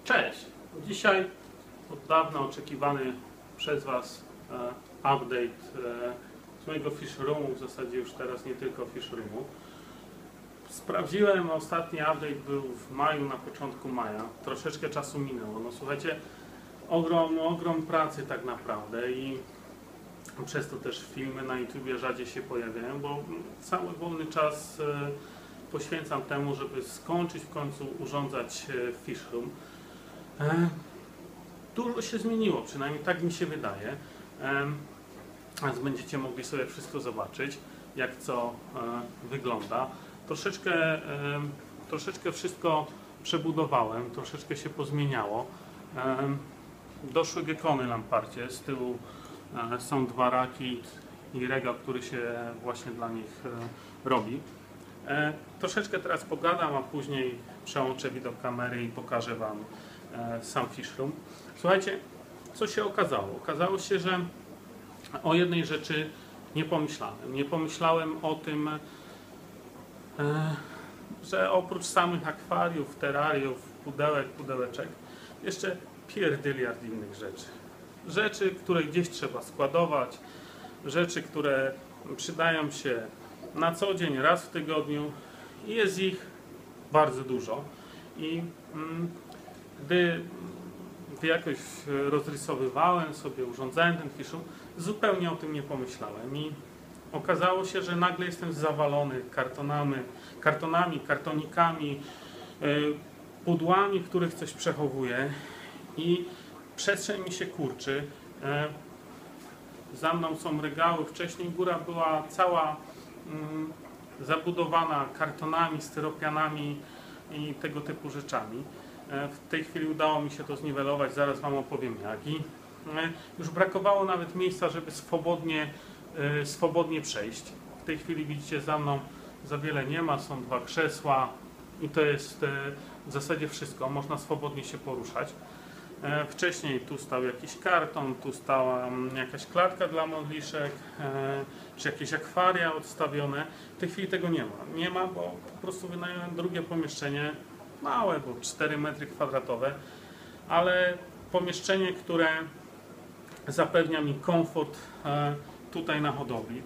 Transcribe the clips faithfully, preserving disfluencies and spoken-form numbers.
Cześć! Dzisiaj od dawna oczekiwany przez Was e, update e, z mojego fish roomu, w zasadzie już teraz nie tylko fish roomu. Sprawdziłem, ostatni update był w maju, na początku maja. Troszeczkę czasu minęło. No słuchajcie, ogrom, ogrom pracy tak naprawdę i przez to też filmy na YouTubie rzadziej się pojawiają, bo cały wolny czas e, poświęcam temu, żeby skończyć w końcu urządzać e, fish room. E, dużo się zmieniło, przynajmniej tak mi się wydaje. E, więc będziecie mogli sobie wszystko zobaczyć, jak co e, wygląda. Troszeczkę, e, troszeczkę wszystko przebudowałem, troszeczkę się pozmieniało. E, doszły gekony lamparcie, z tyłu e, są dwa raki i regał, który się właśnie dla nich e, robi. E, troszeczkę teraz pogadam, a później przełączę widok kamery i pokażę Wam e, sam fish room. Słuchajcie, co się okazało? Okazało się, że o jednej rzeczy nie pomyślałem. Nie pomyślałem o tym, e, że oprócz samych akwariów, terrariów, pudełek, pudełeczek, jeszcze pierdyliard innych rzeczy. Rzeczy, które gdzieś trzeba składować, rzeczy, które przydają się na co dzień, raz w tygodniu i jest ich bardzo dużo. I mm, gdy, gdy jakoś rozrysowywałem sobie, urządzałem ten fish room, zupełnie o tym nie pomyślałem i okazało się, że nagle jestem zawalony kartonami, kartonami kartonikami, yy, pudłami, w których coś przechowuję i przestrzeń mi się kurczy. Yy, za mną są regały, wcześniej góra była cała yy, zabudowana kartonami, styropianami i tego typu rzeczami. W tej chwili udało mi się to zniwelować, zaraz Wam opowiem jak. I już brakowało nawet miejsca, żeby swobodnie, swobodnie przejść. W tej chwili widzicie, za mną za wiele nie ma, są dwa krzesła i to jest w zasadzie wszystko, można swobodnie się poruszać. Wcześniej tu stał jakiś karton, tu stała jakaś klatka dla modliszek, czy jakieś akwaria odstawione. W tej chwili tego nie ma. Nie ma, bo po prostu wynająłem drugie pomieszczenie, małe, bo cztery metry kwadratowe, ale pomieszczenie, które zapewnia mi komfort tutaj na hodowli.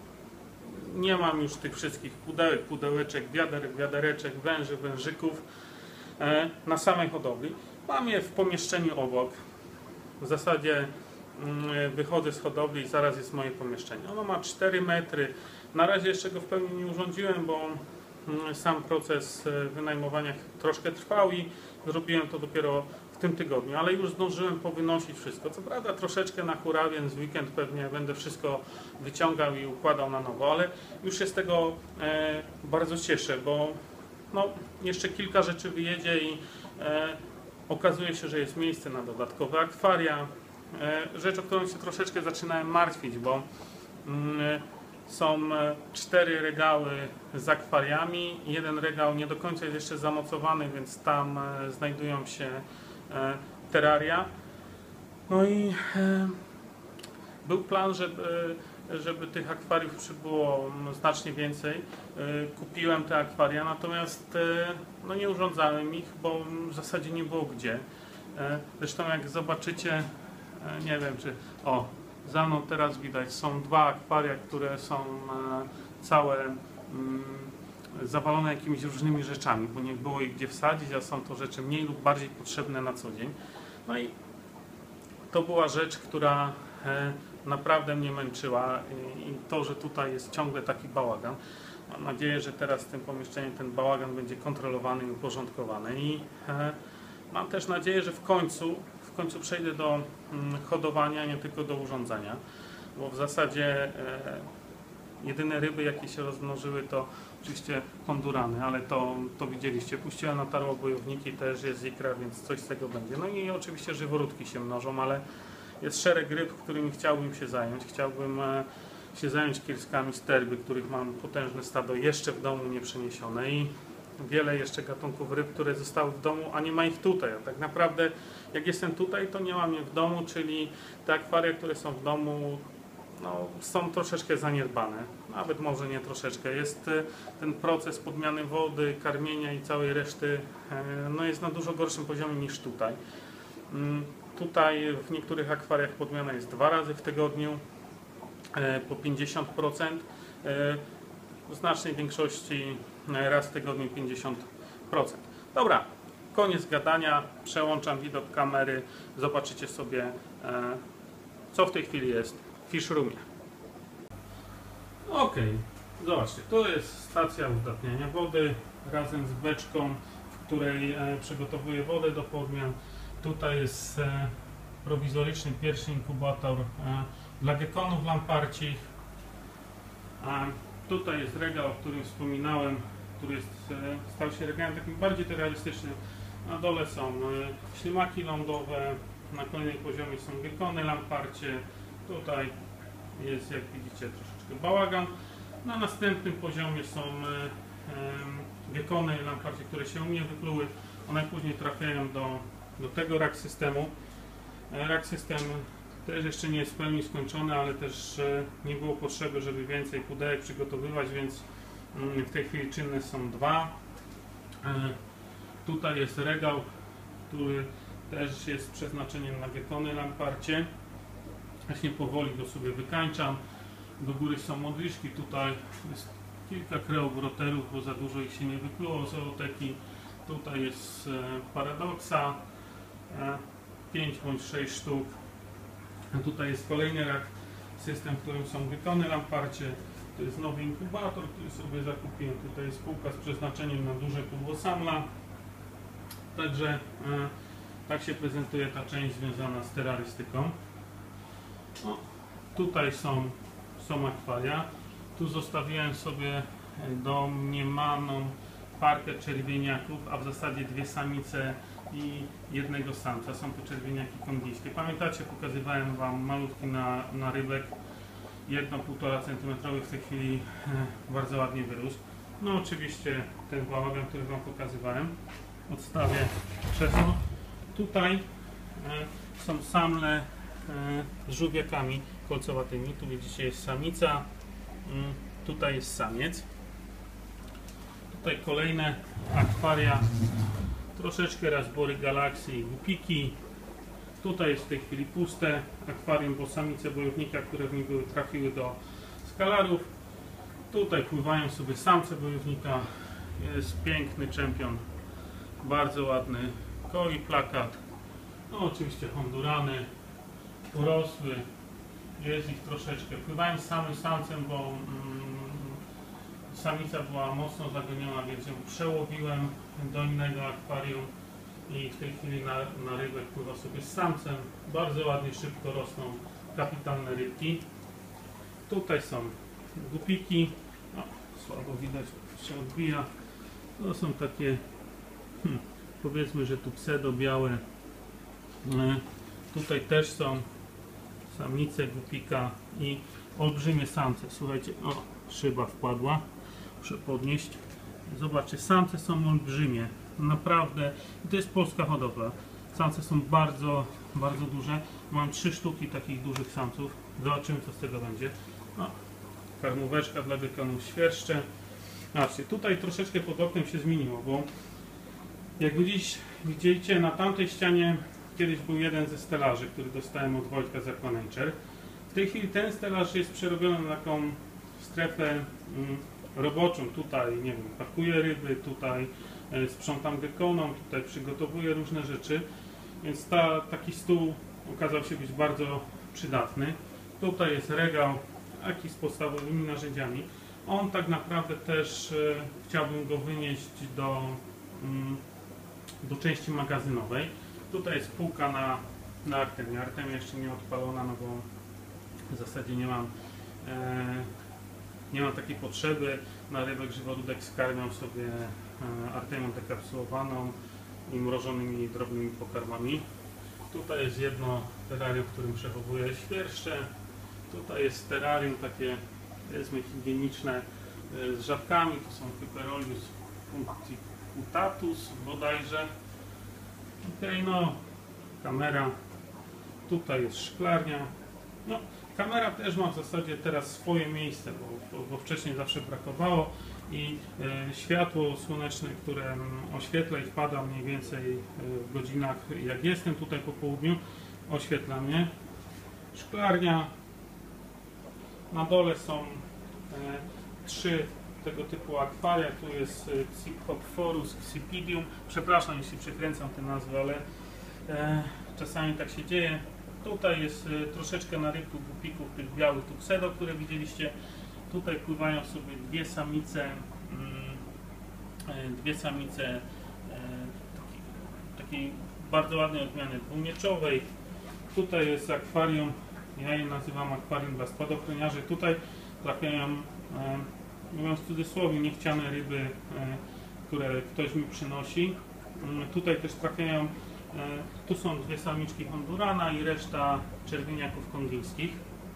Nie mam już tych wszystkich pudełek, pudełeczek, wiaderek, wiadereczek, węży, wężyków na samej hodowli. Mam je w pomieszczeniu obok. W zasadzie wychodzę z hodowli i zaraz jest moje pomieszczenie. Ono ma cztery metry. Na razie jeszcze go w pełni nie urządziłem, bo sam proces wynajmowania troszkę trwał i zrobiłem to dopiero w tym tygodniu, ale już zdążyłem powynosić wszystko. Co prawda troszeczkę na hura, więc w weekend pewnie będę wszystko wyciągał i układał na nowo, ale już się z tego e, bardzo cieszę, bo no, jeszcze kilka rzeczy wyjedzie i e, okazuje się, że jest miejsce na dodatkowe akwaria. E, rzecz, o którą się troszeczkę zaczynałem martwić, bo mm, są cztery regały z akwariami, jeden regał nie do końca jest jeszcze zamocowany, więc tam znajdują się terraria. No i był plan, żeby, żeby tych akwariów przybyło znacznie więcej. Kupiłem te akwaria, natomiast no nie urządzałem ich, bo w zasadzie nie było gdzie. Zresztą jak zobaczycie, nie wiem czy... O, za mną teraz widać, są dwa akwaria, które są całe mm, zawalone jakimiś różnymi rzeczami, bo nie było ich gdzie wsadzić, a są to rzeczy mniej lub bardziej potrzebne na co dzień. No i to była rzecz, która e, naprawdę mnie męczyła i, i to, że tutaj jest ciągle taki bałagan. Mam nadzieję, że teraz w tym pomieszczeniu ten bałagan będzie kontrolowany i uporządkowany i e, mam też nadzieję, że w końcu w końcu przejdę do hodowania, nie tylko do urządzania, bo w zasadzie e, jedyne ryby, jakie się rozmnożyły, to oczywiście kondurany, ale to, to widzieliście. Puściłem na tarłobojowniki, też jest ikra, więc coś z tego będzie. No i oczywiście żyworódki się mnożą, ale jest szereg ryb, którymi chciałbym się zająć. Chciałbym e, się zająć kirskami sterby, których mam potężne stado jeszcze w domu nieprzeniesione i wiele jeszcze gatunków ryb, które zostały w domu, a nie ma ich tutaj. A tak naprawdę jak jestem tutaj, to nie mam je w domu, czyli te akwaria, które są w domu, no, są troszeczkę zaniedbane, nawet może nie troszeczkę. Jest ten proces podmiany wody, karmienia i całej reszty, no, jest na dużo gorszym poziomie niż tutaj. Tutaj w niektórych akwariach podmiana jest dwa razy w tygodniu, po pięćdziesiąt procent, w znacznej większości raz w tygodniu pięćdziesiąt procent. Dobra, koniec gadania, przełączam widok kamery, zobaczycie sobie, co w tej chwili jest w fish roomie. Ok, zobaczcie, to jest stacja uzdatniania wody razem z beczką, w której przygotowuję wodę do podmian. Tutaj jest prowizoryczny pierwszy inkubator dla gekonów lamparcich. Tutaj jest regał, o którym wspominałem, który jest, stał się regałem takim bardziej realistycznym. Na dole są ślimaki lądowe, na kolejnym poziomie są gekony lamparcie. Tutaj jest, jak widzicie, troszeczkę bałagan. Na następnym poziomie są gekony lamparcie, które się u mnie wypluły. One później trafiają do, do tego rack systemu. Rack system też jeszcze nie jest w pełni skończony, ale też nie było potrzeby, żeby więcej pudełek przygotowywać, więc w tej chwili czynne są dwa. Tutaj jest regał, który też jest przeznaczeniem na gekony lamparcie. Właśnie powoli go sobie wykańczam. Do góry są modliszki, tutaj jest kilka kreowroterów, bo za dużo ich się nie wypluło z zooteki. Tutaj jest paradoksa, pięć bądź sześć sztuk. A tutaj jest kolejny rack system, w którym są gekony lamparcie. To jest nowy inkubator, który sobie zakupiłem. Tutaj jest półka z przeznaczeniem na duże pudło-samla. Także e, tak się prezentuje ta część związana z terrorystyką. O, tutaj są, są akwaria. Tu zostawiłem sobie domniemaną parkę czerwieniaków, a w zasadzie dwie samice i jednego samca. Są to czerwieniaki kongijskie. Pamiętacie, pokazywałem Wam malutki na, na rybek. Jedno półtora centymetrowy w tej chwili e, bardzo ładnie wyrósł. No oczywiście ten bałagan, który Wam pokazywałem. Odstawię krzesło. Tutaj e, są samle e, z żółwiakami kolcowatymi. Tu widzicie jest samica, mm, tutaj jest samiec. Tutaj kolejne akwaria, troszeczkę razbory galaksy i gupiki. Tutaj jest w tej chwili puste akwarium, bo samice bojownika, które w nim były, trafiły do skalarów. Tutaj pływają sobie samce bojownika. Jest piękny czempion, bardzo ładny koi plakat. No oczywiście hondurany urosły, jest ich troszeczkę. Pływałem z samym samcem, bo mm, samica była mocno zagoniona, więc ją przełowiłem do innego akwarium i w tej chwili na, na rybek pływa sobie z samcem. Bardzo ładnie, szybko rosną kapitalne rybki. Tutaj są gupiki. No, słabo widać, się odbija. To są takie, hmm, powiedzmy, że tu pseudo-białe. Tutaj też są samice gupika i olbrzymie samce. Słuchajcie, o, szyba wpadła. Muszę podnieść. Zobaczcie, samce są olbrzymie. Naprawdę. I to jest polska hodowla. Samce są bardzo, bardzo duże. Mam trzy sztuki takich dużych samców. Zobaczymy, co z tego będzie. O, karmóweczka dla gekonów świerszcze. Zobaczcie, tutaj troszeczkę pod oknem się zmieniło, bo jak widzisz, widzicie, na tamtej ścianie kiedyś był jeden ze stelaży, który dostałem od Wojtka z Aquanature. W tej chwili ten stelaż jest przerobiony na taką strefę mm, roboczą. Tutaj, nie wiem, pakuję ryby, tutaj e, sprzątam gekonom, tutaj przygotowuję różne rzeczy, więc ta, taki stół okazał się być bardzo przydatny. Tutaj jest regał, taki z podstawowymi narzędziami. On tak naprawdę też e, chciałbym go wynieść do, mm, do części magazynowej. Tutaj jest półka na, na Artemie. Artemia jeszcze nie odpalona, no bo w zasadzie nie mam, e, nie mam takiej potrzeby. Na rybek żyworódek skarmiam sobie e, Artemią dekapsulowaną i mrożonymi drobnymi pokarmami. Tutaj jest jedno terrarium, w którym przechowuję świerszcze. Tutaj jest terrarium takie, powiedzmy, higieniczne e, z żabkami. To są Hyperolius punctatatus bodajże. Ok, no, kamera. Tutaj jest szklarnia. No, Kamera też ma w zasadzie teraz swoje miejsce, bo, bo, bo wcześniej zawsze brakowało i e, światło słoneczne, które oświetla i wpada mniej więcej w godzinach, jak jestem tutaj po południu, oświetla mnie. Szklarnia. Na dole są e, trzy tego typu akwaria. Tu jest Xiphophorus, Xiphidium. Przepraszam, jeśli przekręcam te nazwy, ale e, czasami tak się dzieje. Tutaj jest e, troszeczkę narybków, gupików, tych białych tuxedo, które widzieliście. Tutaj pływają sobie dwie samice, mm, e, dwie samice e, takiej, takiej bardzo ładnej odmiany dwumieczowej. Tutaj jest akwarium, ja je nazywam akwarium dla spadochroniarzy. Tutaj trafiają, e, mówiąc w cudzysłowie, niechciane ryby, e, które ktoś mi przynosi. E, tutaj też trafiają, e, tu są dwie samiczki Hondurana i reszta czerwieniaków kongijskich.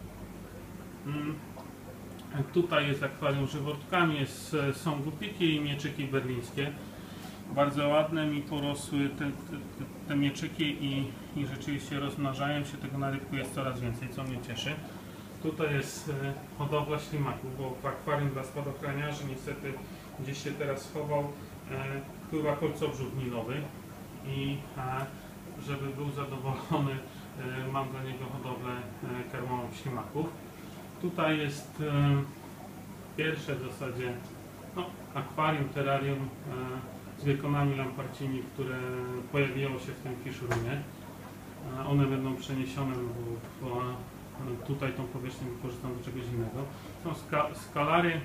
E, tutaj jest akwarium z żywotkami, jest, są gupiki i mieczyki berlińskie. Bardzo ładne mi porosły te, te, te mieczyki i, i rzeczywiście rozmnażają się, tego na rybku jest coraz więcej, co mnie cieszy. Tutaj jest e, hodowla ślimaków, bo w akwarium dla spadochroniarzy niestety gdzieś się teraz schował, e, pływa kolcobrzód nilowy i e, żeby był zadowolony, e, mam dla niego hodowlę e, karmową ślimaków. Tutaj jest e, pierwsze w zasadzie no, akwarium, terrarium e, z wiekonami lamparcini, które pojawiło się w tym fish roomie. One będą przeniesione, bo, bo tutaj tą powierzchnię wykorzystam do czegoś innego. Są ska, skalary,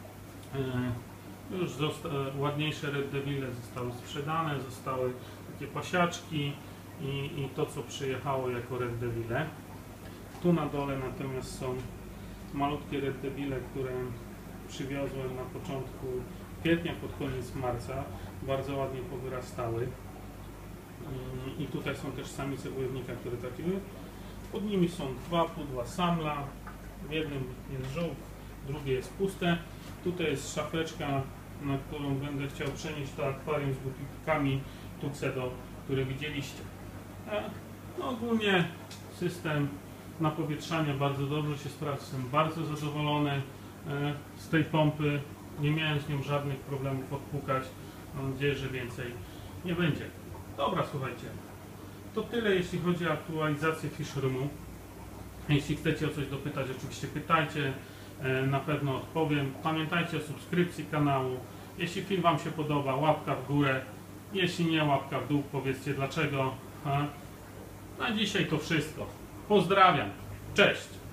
już zosta, ładniejsze red devile zostały sprzedane, zostały takie pasiaczki i, i to, co przyjechało jako red devile. Tu na dole natomiast są malutkie red devile, które przywiozłem na początku kwietnia, pod koniec marca. Bardzo ładnie powyrastały. I tutaj są też samice wojownika, które trafiły. Pod nimi są dwa pudła samla. W jednym jest żółw, drugie jest puste. Tutaj jest szafeczka, na którą będę chciał przenieść to akwarium z gupikami tuxedo, które widzieliście. No, ogólnie system napowietrzania bardzo dobrze się sprawdza. Jestem bardzo zadowolony z tej pompy. Nie miałem z nią żadnych problemów odpukać. Mam nadzieję, że więcej nie będzie. Dobra, słuchajcie. To tyle, jeśli chodzi o aktualizację fish roomu. Jeśli chcecie o coś dopytać, oczywiście pytajcie. Na pewno odpowiem. Pamiętajcie o subskrypcji kanału. Jeśli film Wam się podoba, łapka w górę. Jeśli nie, łapka w dół. Powiedzcie dlaczego. Na dzisiaj to wszystko. Pozdrawiam. Cześć.